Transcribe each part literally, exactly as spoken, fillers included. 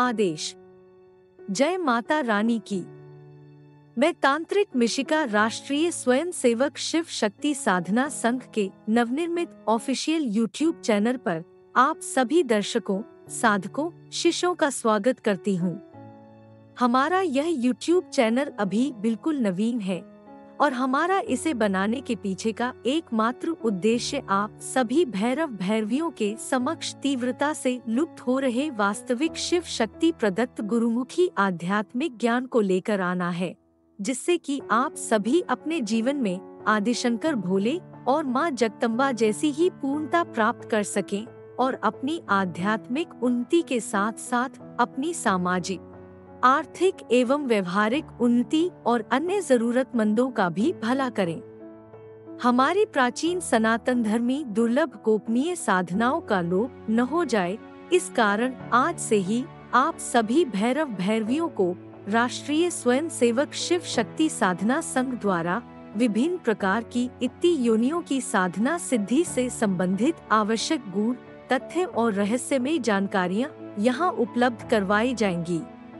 आदेश। जय माता रानी की। मैं तांत्रिक मिशिका राष्ट्रीय स्वयंसेवक शिव शक्ति साधना संघ के नवनिर्मित ऑफिशियल यूट्यूब चैनल पर आप सभी दर्शकों, साधकों, शिष्यों का स्वागत करती हूँ। हमारा यह यूट्यूब चैनल अभी बिल्कुल नवीन है और हमारा इसे बनाने के पीछे का एकमात्र उद्देश्य आप सभी भैरव भैरवियों के समक्ष तीव्रता से लुप्त हो रहे वास्तविक शिव शक्ति प्रदत्त गुरुमुखी आध्यात्मिक ज्ञान को लेकर आना है, जिससे कि आप सभी अपने जीवन में आदिशंकर भोले और माँ जगदम्बा जैसी ही पूर्णता प्राप्त कर सकें और अपनी आध्यात्मिक उन्नति के साथ साथ अपनी सामाजिक, आर्थिक एवं व्यवहारिक उन्नति और अन्य जरूरतमंदों का भी भला करें। हमारी प्राचीन सनातन धर्मी दुर्लभ गोपनीय साधनाओं का लोप न हो जाए, इस कारण आज से ही आप सभी भैरव भैरवियों को राष्ट्रीय स्वयंसेवक शिव शक्ति साधना संघ द्वारा विभिन्न प्रकार की इत्ती योनियों की साधना सिद्धि से संबंधित आवश्यक गुण, तथ्य और रहस्यमय जानकारियां यहां उपलब्ध करवाई जाएंगी।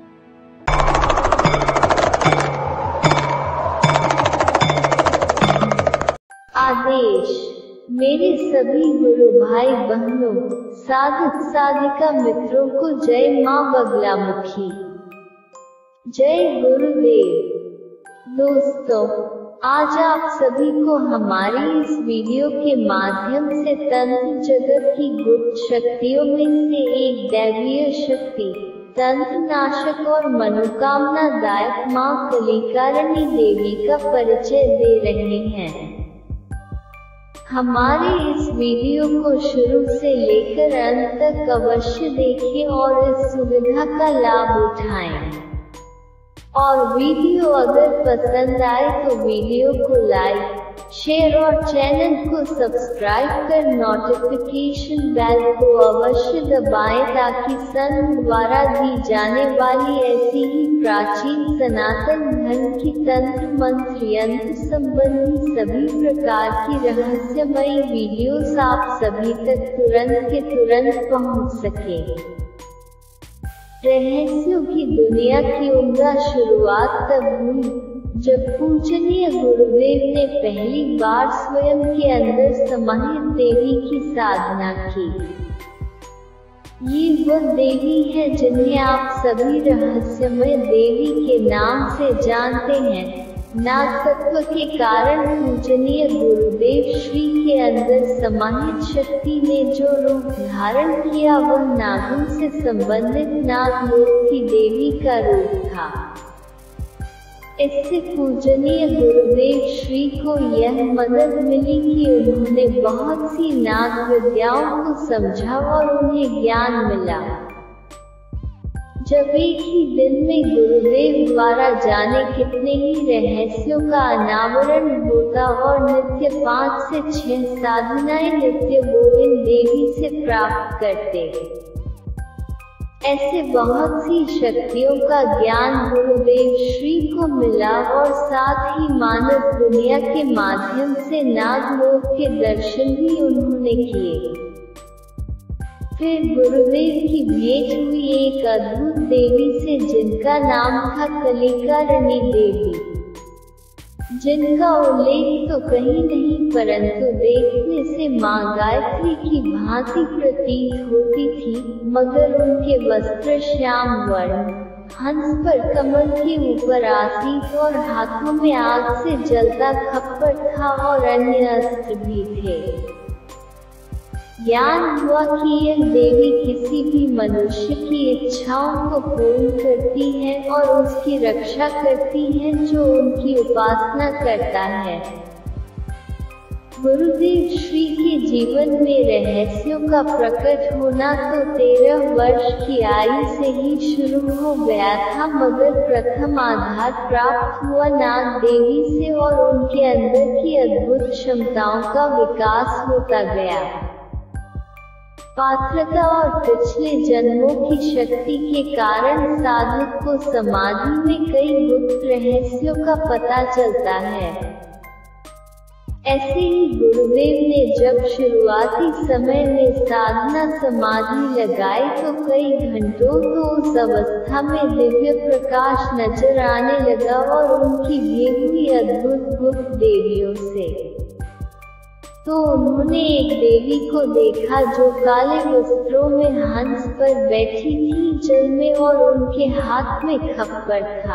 आदेश। मेरे सभी गुरु भाई बहनों, साधक साधिका मित्रों को जय माँ बगलामुखी। जय गुरुदेव। दोस्तों, आज आप सभी को हमारी इस वीडियो के माध्यम से तंत्र जगत की गुप्त शक्तियों में से एक दैवीय शक्ति, तंत्र नाशक और मनोकामना दायक माँ कलिकारिणी देवी का परिचय दे रहे हैं। हमारे इस वीडियो को शुरू से लेकर अंत तक अवश्य देखें और इस सुविधा का लाभ उठाएं। और वीडियो अगर पसंद आए तो वीडियो को लाइक, शेयर और चैनल को सब्सक्राइब कर नोटिफिकेशन बेल को अवश्य दबाएं ताकि संघ द्वारा दी जाने वाली ऐसी ही प्राचीन सनातन धर्म की तंत्र मंत्र यंत्र संबंधी सभी प्रकार की रहस्यमयी वीडियोस आप सभी तक तुरंत के तुरंत पहुंच सके। रहस्यों की दुनिया की उम्दा शुरुआत तब हुई जब पूजनीय गुरुदेव ने पहली बार स्वयं के अंदर समाहित देवी की साधना की। ये वह देवी है जिन्हें आप सभी रहस्यमय देवी के नाम से जानते हैं। नाग तत्व के कारण पूजनीय गुरुदेव श्री के अंदर समाहित शक्ति ने जो रूप धारण किया वह नागों से संबंधित नागलोक की देवी का रूप था। इससे पूजनीय गुरुदेव श्री को यह मदद मिली कि उन्होंने बहुत सी नाग विद्याओं को समझा और उन्हें ज्ञान मिला। जब एक ही दिन में गुरुदेव द्वारा जाने कितने ही रहस्यों का अनावरण होता और नित्य पाँच से छह साधनाएं नित्य गोविंद देवी से प्राप्त करते। ऐसे बहुत सी शक्तियों का ज्ञान गुरुदेव श्री को मिला और साथ ही मानव दुनिया के माध्यम से नागलोक के दर्शन भी उन्होंने किए। फिर गुरुदेव की भेंट हुई एक अद्भुत देवी से जिनका नाम था कलिकारिणी देवी, जिनका उल्लेख तो कहीं नहीं परंतु देखने से माँ गायत्री की भांति प्रतीत होती थी, मगर उनके वस्त्र श्याम वर्ण, हंस पर कमल के ऊपर आसीन और हाथों में आग से जलता खप्पर था और अन्य अस्त्र भी थे। ज्ञान हुआ कि यह देवी किसी भी मनुष्य की इच्छाओं को पूर्ण करती है और उसकी रक्षा करती है जो उनकी उपासना करता है। गुरुदेव श्री के जीवन में रहस्यों का प्रकट होना तो तेरह वर्ष की आयु से ही शुरू हो गया था, मगर प्रथम आधार प्राप्त हुआ नाग देवी से और उनके अंदर की अद्भुत क्षमताओं का विकास होता गया। पात्रता और पिछले जन्मों की शक्ति के कारण साधक को समाधि में कई गुप्त रहस्यों का पता चलता है। ऐसे ही गुरुदेव ने जब शुरुआती समय में साधना समाधि लगाई तो कई घंटों तो उस अवस्था में दिव्य प्रकाश नजर आने लगा और उनकी दी हुई अद्भुत गुप्त देवियों से। तो उन्होंने एक देवी को देखा जो काले वस्त्रों में हंस पर बैठी थी जल में और उनके हाथ में खप्पर था।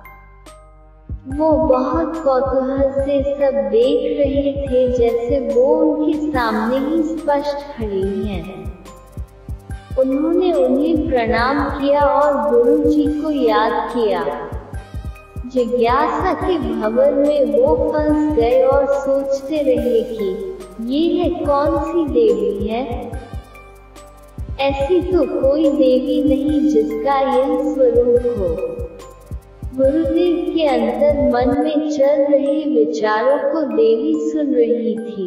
वो बहुत कौतूहल से सब देख रहे थे जैसे वो उनके सामने ही स्पष्ट खड़ी हैं। उन्होंने उन्हें प्रणाम किया और गुरु जी को याद किया। जिज्ञासा के भंवर में वो फंस गए और सोचते रहे कि ये है कौन सी देवी है। ऐसी तो कोई देवी नहीं जिसका यह स्वरूप हो। गुरुदेव के अंतर मन में चल रहे विचारों को देवी सुन रही थी।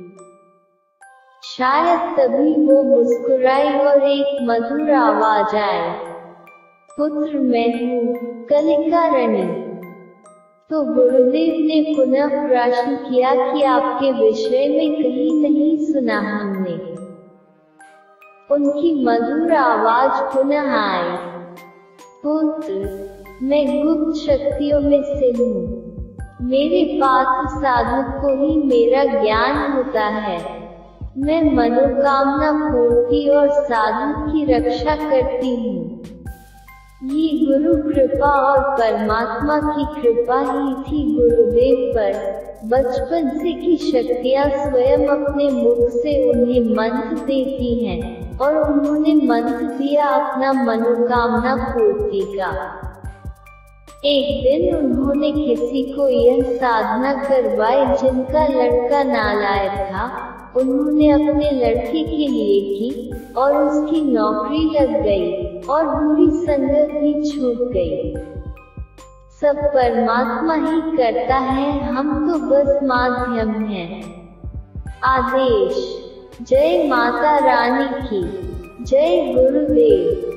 शायद तभी वो मुस्कुराई और एक मधुर आवाज आई, पुत्र मैं हूँ, कलिका रानी। तो गुरुदेव ने पुनः प्रश्न किया कि आपके विषय में कहीं नहीं सुना हमने। उनकी मधुर आवाज पुनः आई, पुत्र मैं गुप्त शक्तियों में से हूँ। मेरे पास साधक को ही मेरा ज्ञान होता है। मैं मनोकामना पूर्ति और साधक की रक्षा करती हूँ। ये गुरु कृपा और परमात्मा की कृपा ही थी गुरुदेव पर। बचपन से की शक्तियाँ स्वयं अपने मुख से उन्हें मंत्र देती हैं और उन्होंने मंत्र दिया अपना मनोकामना पूर्ति का। एक दिन उन्होंने किसी को यह साधना करवाई जिनका लड़का नालायक था। उन्होंने अपने लड़के के लिए की और उसकी नौकरी लग गई और बुरी संगत भी छूट गई। सब परमात्मा ही करता है, हम तो बस माध्यम हैं। आदेश। जय माता रानी की जय। गुरुदेव।